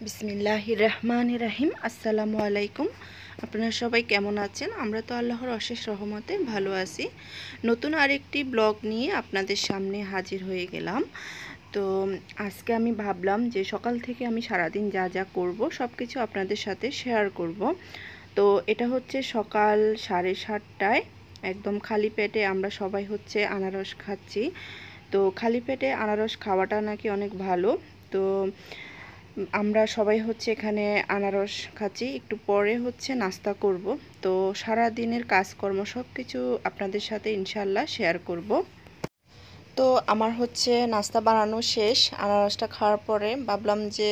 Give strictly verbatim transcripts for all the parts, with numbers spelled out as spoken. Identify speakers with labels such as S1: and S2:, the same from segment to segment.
S1: বিসমিল্লাহির রহমানির রহিম। আসসালামু আলাইকুম। আপনারা সবাই কেমন আছেন? আমরা তো আল্লাহর অশেষ রহমতে ভালো আছি। নতুন আরেকটি ব্লগ নিয়ে আপনাদের সামনে হাজির হয়ে গেলাম। তো আজকে আমি ভাবলাম যে সকাল থেকে আমি সারাদিন যা যা করব সব কিছু আপনাদের সাথে শেয়ার করব। তো এটা হচ্ছে সকাল সাড়ে সাতটায়, একদম খালি পেটে আমরা সবাই হচ্ছে আনারস খাচ্ছি। তো খালি পেটে আনারস খাওয়াটা নাকি অনেক ভালো। তো আমরা সবাই হচ্ছে এখানে আনারস খাচ্ছি, একটু পরে হচ্ছে নাস্তা করব। তো সারা দিনের কাজকর্ম সব কিছু আপনাদের সাথে ইনশাল্লাহ শেয়ার করব। তো আমার হচ্ছে নাস্তা বানানো শেষ। আনারসটা খাওয়ার পরে ভাবলাম যে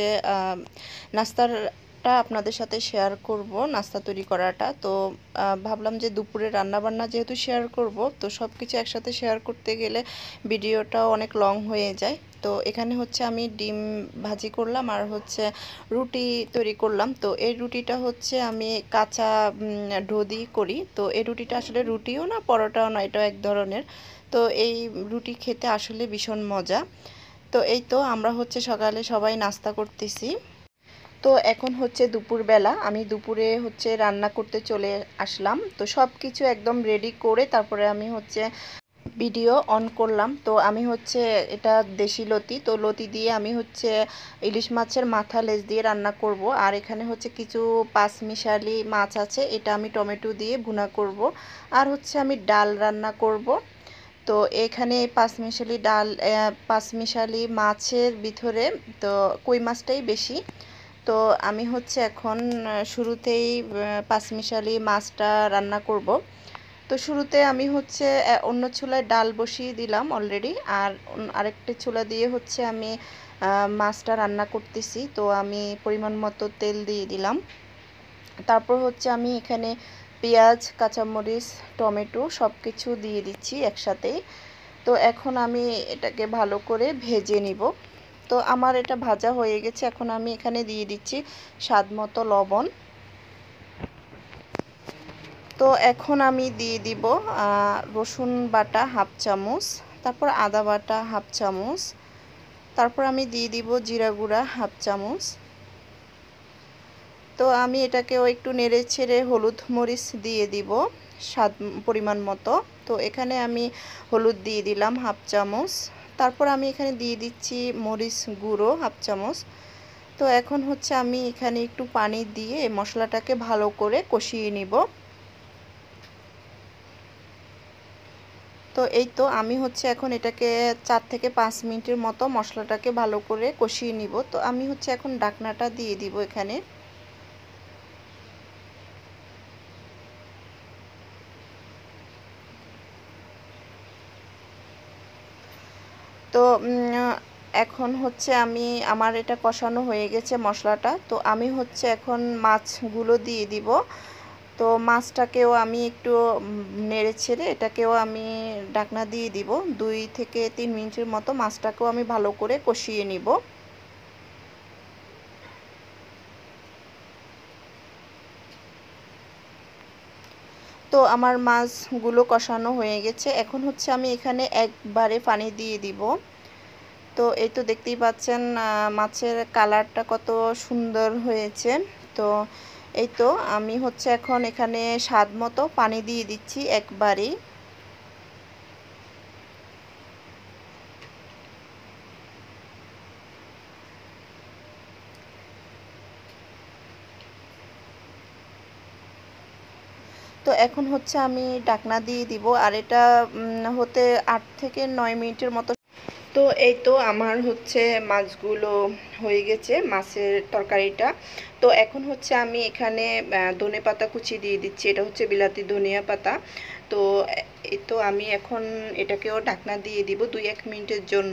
S1: নাস্তাটা আপনাদের সাথে শেয়ার করব, নাস্তা তৈরি করাটা। তো ভাবলাম যে দুপুরে রান্নাবান্না যেহেতু শেয়ার করব, তো সব কিছু একসাথে শেয়ার করতে গেলে ভিডিওটাও অনেক লং হয়ে যায়। তো এখানে হচ্ছে আমি ডিম ভাজি করলাম আর হচ্ছে রুটি তৈরি করলাম। তো এই রুটিটা হচ্ছে আমি কাঁচা ডো দিয়ে করি। তো এই রুটিটা আসলে রুটিও না, পরোটাও না, এটা এক ধরনের। তো এই রুটি খেতে আসলে ভীষণ মজা। তো এই তো আমরা হচ্ছে সকালে সবাই নাস্তা করতেছি। তো এখন হচ্ছে দুপুরবেলা, আমি দুপুরে হচ্ছে রান্না করতে চলে আসলাম। তো সব কিছু একদম রেডি করে তারপরে আমি হচ্ছে ভিডিও অন করলাম। তো আমি হচ্ছে এটা দেশি লতি, তো লতি দিয়ে আমি হচ্ছে ইলিশ মাছের মাথা লেজ দিয়ে রান্না করব। আর এখানে হচ্ছে কিছু পাঁচমিশালি মাছ আছে, এটা আমি টমেটো দিয়ে ভুনা করব। আর হচ্ছে আমি ডাল রান্না করব। তো এখানে পাঁচমিশালি ডাল পাঁচমিশালি মাছের ভিতরে তো কই মাছটাই বেশি। তো আমি হচ্ছে এখন শুরুতেই পাঁচমিশালি মাছটা রান্না করব। তো শুরুতে আমি হচ্ছে অন্য চুলায় ডাল বসিয়ে দিলাম অলরেডি, আর আরেকটা চুলা দিয়ে হচ্ছে আমি মাছটা রান্না করতেছি। তো আমি পরিমাণ মতো তেল দিয়ে দিলাম। তারপর হচ্ছে আমি এখানে পেঁয়াজ, কাঁচামরিচ, টমেটো সব কিছু দিয়ে দিচ্ছি একসাথেই। তো এখন আমি এটাকে ভালো করে ভেজে নিব। তো আমার এটা ভাজা হয়ে গেছে, এখন আমি এখানে দিয়ে দিচ্ছি স্বাদ মতো লবণ। তো এখন আমি দিয়ে দিব রসুন বাটা হাফ চামচ, তারপর আদা বাটা হাফ চামচ, তারপর আমি দিয়ে দিব জিরা গুঁড়া হাফ চামচ। তো আমি এটাকেও একটু নেড়ে ছেড়ে হলুদ মরিচ দিয়ে দিব স্বাদ পরিমাণ মতো। তো এখানে আমি হলুদ দিয়ে দিলাম হাফ চামচ, তারপর আমি এখানে দিয়ে দিচ্ছি মরিচ গুঁড়ো হাফ চামচ। তো এখন হচ্ছে আমি এখানে একটু পানি দিয়ে মশলাটাকে ভালো করে কষিয়ে নিব। তো এই তো আমি হচ্ছে এখন এটাকে চার থেকে পাঁচ মিনিটের মতো মশলাটাকে ভালো করে কষিয়ে নিব। তো আমি হচ্ছে এখন ঢাকনাটা দিয়ে দিব এখানে। তো এখন হচ্ছে আমি আমার এটা কষানো হয়ে গেছে মশলাটা। তো আমি হচ্ছে এখন মাছগুলো দিয়ে দিব। তো মাছটাকেও আমি একটু নেড়ে ছেড়ে এটাকেও আমি ঢাকনা দিয়ে দিব। দুই থেকে তিন মিনিটের মতো মাছটাকেও আমি ভালো করে কষিয়ে নিব। তো আমার মাছগুলো কষানো হয়ে গেছে, এখন হচ্ছে আমি এখানে একবারে পানি দিয়ে দিব। তো এই তো দেখতেই পাচ্ছেন মাছের কালারটা কত সুন্দর হয়েছে। তো এই তো আমি হচ্ছে এখন এখানে স্বাদ মতো পানি দিয়ে দিচ্ছি একবারেই। তো এখন হচ্ছে আমি ঢাকনা দিয়ে দিব, আর এটা হতে আট থেকে নয় মিনিটের মতো। তো এই তো আমার হচ্ছে মাছগুলো হয়ে গেছে, মাছের তরকারিটা। তো এখন হচ্ছে আমি এখানে ধনে পাতা কুচি দিয়ে দিচ্ছি, এটা হচ্ছে বিলাতি ধনিয়া পাতা। তো এই তো আমি এখন এটাকেও ঢাকনা দিয়ে দিব দুই এক মিনিটের জন্য।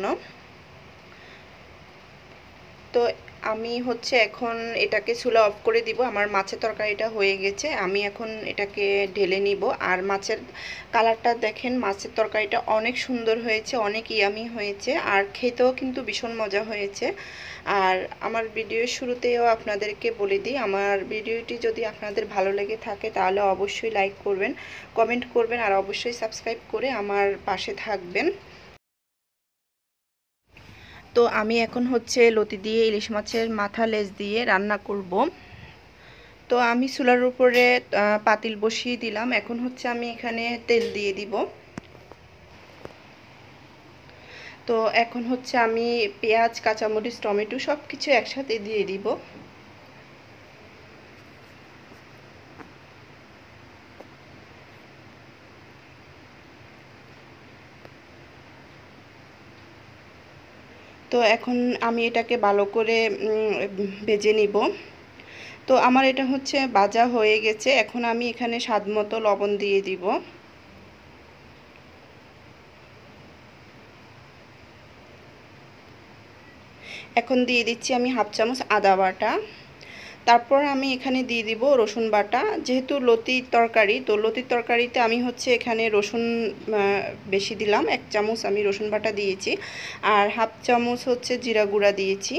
S1: তো আমি হচ্ছে এখন এটাকে চুলা অফ করে দিব। আমার মাছের তরকারিটা হয়ে গেছে, আমি এখন এটাকে ঢেলে নিব। আর মাছের কালারটা দেখেন, মাছের তরকারিটা অনেক সুন্দর হয়েছে, অনেক ইয়ামি হয়েছে, আর খেতেও কিন্তু ভীষণ মজা হয়েছে। আর আমার ভিডিওর শুরুতেও আপনাদেরকে বলে দিই, আমার ভিডিওটি যদি আপনাদের ভালো লেগে থাকে তাহলে অবশ্যই লাইক করবেন, কমেন্ট করবেন, আর অবশ্যই সাবস্ক্রাইব করে আমার পাশে থাকবেন। তো আমি এখন হচ্ছে লতি দিয়ে ইলিশ মাছের মাথা লেজ দিয়ে রান্না করব। তো আমি চুলার উপরে পাতিল বসিয়ে দিলাম। এখন হচ্ছে আমি এখানে তেল দিয়ে দিব। তো এখন হচ্ছে আমি পেঁয়াজ, কাঁচামরিচ, টমেটো সব কিছু একসাথে দিয়ে দিব। তো এখন আমি এটাকে ভালো করে ভেজে নিব। তো আমার এটা হচ্ছে ভাজা হয়ে গেছে। এখন আমি এখানে স্বাদ মতো লবণ দিয়ে দিব। এখন দিয়ে দিচ্ছি আমি হাফ চামচ আদা বাটা। তারপর আমি এখানে দিয়ে দিব রসুন বাটা। যেহেতু লতির তরকারি, তো লতির তরকারিতে আমি হচ্ছে এখানে রসুন বেশি দিলাম, এক চামচ আমি রসুন বাটা দিয়েছি, আর হাফ চামচ হচ্ছে জিরা গুঁড়া দিয়েছি।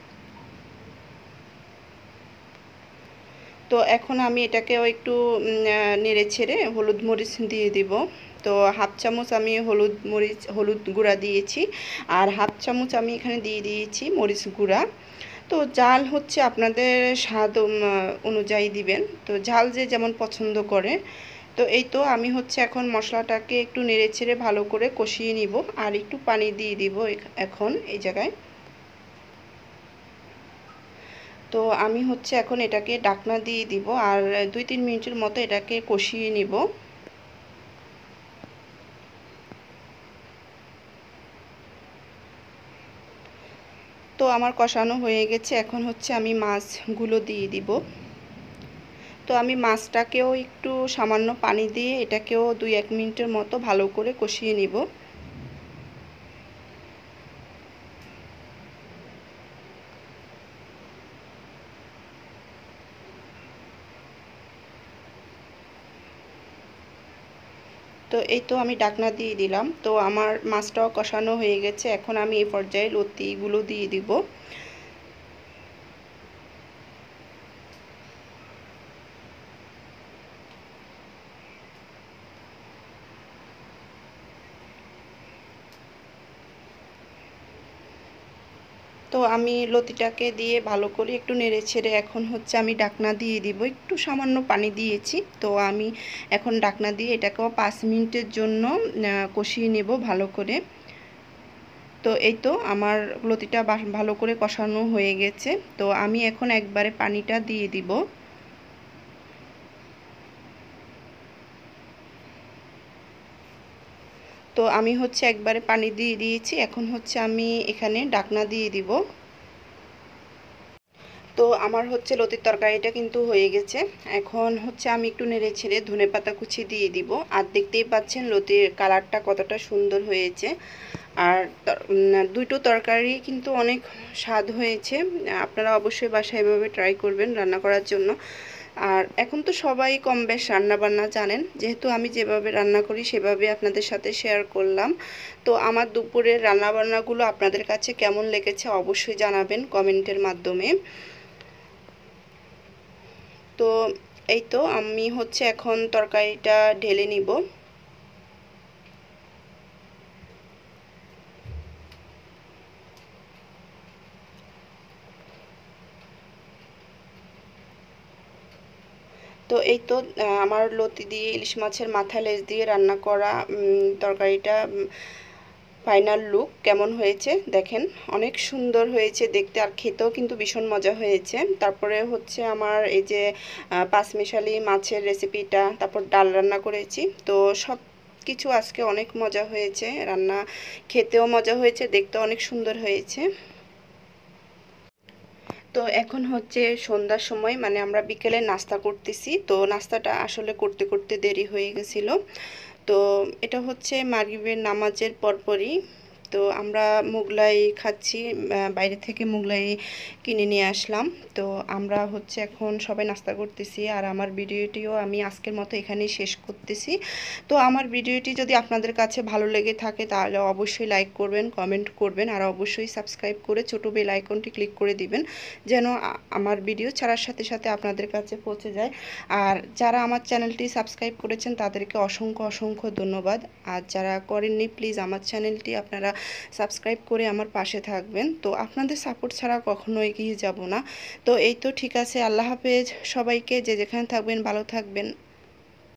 S1: তো এখন আমি এটাকেও একটু নেড়ে ছেড়ে হলুদ মরিচ দিয়ে দিব। তো হাফ চামচ আমি হলুদ মরিচ হলুদ গুঁড়া দিয়েছি, আর হাফ চামচ আমি এখানে দিয়ে দিয়েছি মরিচ গুঁড়া। তো ঝাল হচ্ছে আপনাদের স্বাদ অনুযায়ী দিবেন, তো ঝাল যে যেমন পছন্দ করে। তো এই তো আমি হচ্ছে এখন মশলাটাকে একটু নেড়ে ছেড়ে ভালো করে কষিয়ে নিব, আর একটু পানি দিয়ে দিব এখন এই জায়গায়। তো আমি হচ্ছে এখন এটাকে ঢাকনা দিয়ে দিব, আর দুই তিন মিনিটের মতো এটাকে কষিয়ে নিব। তো আমার কষানো হয়ে গেছে। এখন হচ্ছে আমি মাছগুলো দিয়ে দিব। তো আমি মাছটাকেও একটু সামান্য পানি দিয়ে এটাকেও দুই এক মিনিটের মতো ভালো করে কষিয়ে নিব। তো এই তো আমি ঢাকনা দিয়ে দিলাম। তো আমার মাছটাও কষানো হয়ে গেছে। এখন আমি এই পর্যায়ে লতিগুলো দিয়ে দিব। তো আমি লতিটাকে দিয়ে ভালো করে একটু নেড়ে ছেড়ে এখন হচ্ছে আমি ঢাকনা দিয়ে দিব। একটু সামান্য পানি দিয়েছি। তো আমি এখন ঢাকনা দিয়ে এটাকেও পাঁচ মিনিটের জন্য কষিয়ে নেব ভালো করে। তো এই তো আমার লতিটা ভালো করে কষানো হয়ে গেছে। তো আমি এখন একবারে পানিটা দিয়ে দিব। তো আমি হচ্ছে একবারে পানি দিয়ে দিয়েছি। এখন হচ্ছে আমি এখানে ঢাকনা দিয়ে দিব। তো আমার হচ্ছে লতির তরকারিটা কিন্তু হয়ে গেছে। এখন হচ্ছে আমি একটু নেড়ে ছেড়ে ধনেপাতা কুচি দিয়ে দিব। আর দেখতেই পাচ্ছেন লতির কালারটা কতটা সুন্দর হয়েছে। আর দুটো তরকারি কিন্তু অনেক স্বাদ হয়েছে। আপনারা অবশ্যই বাসায় এভাবে ট্রাই করবেন রান্না করার জন্য। আর এখন তো সবাই কম বেশ রান্নাবান্না জানেন, যেহেতু আমি যেভাবে রান্না করি সেভাবে আপনাদের সাথে শেয়ার করলাম। তো আমার দুপুরের রান্নাবান্নাগুলো আপনাদের কাছে কেমন লেগেছে অবশ্যই জানাবেন কমেন্টের মাধ্যমে। তো এই তো আমি হচ্ছে এখন তরকারিটা ঢেলে নিব। তো এই তো আমার লতি দিয়ে ইলিশ মাছের মাথা লেজ দিয়ে রান্না করা তরকারিটা ফাইনাল লুক কেমন হয়েছে দেখেন। অনেক সুন্দর হয়েছে দেখতে, আর খেতেও কিন্তু ভীষণ মজা হয়েছে। তারপরে হচ্ছে আমার এই যে পাঁচমিশালি মাছের রেসিপিটা, তারপর ডাল রান্না করেছি। তো সব কিছু আজকে অনেক মজা হয়েছে, রান্না খেতেও মজা হয়েছে, দেখতেও অনেক সুন্দর হয়েছে। তো এখন হচ্ছে সন্ধ্যার সময়, মানে আমরা বিকেলে নাস্তা করতেছি। তো নাস্তাটা আসলে করতে করতে দেরি হয়ে গেছিলো। তো এটা হচ্ছে মাগরিবের নামাজের পরপরই। তো আমরা মোগলাই খাচ্ছি, বাইরে থেকে মোগলাই কিনে নিয়ে আসলাম। তো আমরা হচ্ছে এখন সবাই নাস্তা করতেছি, আর আমার ভিডিওটিও আমি আজকের মতো এখানেই শেষ করতেছি। তো আমার ভিডিওটি যদি আপনাদের কাছে ভালো লেগে থাকে তাহলে অবশ্যই লাইক করবেন, কমেন্ট করবেন, আর অবশ্যই সাবস্ক্রাইব করে ছোটো বেল আইকনটি ক্লিক করে দিবেন, যেন আমার ভিডিও ছাড়ার সাথে সাথে আপনাদের কাছে পৌঁছে যায়। আর যারা আমার চ্যানেলটি সাবস্ক্রাইব করেছেন তাদেরকে অসংখ্য অসংখ্য ধন্যবাদ। আর যারা করেননি প্লিজ আমার চ্যানেলটি আপনারা সাবস্ক্রাইব করে আমার পাশে থাকবেন। তো আপনাদের সাপোর্ট ছাড়া কখনো এগিয়ে যাব না। তো এই তো ঠিক আছে, আল্লাহ হাফেজ সবাইকে, যে যেখানে থাকবেন ভালো থাকবেন।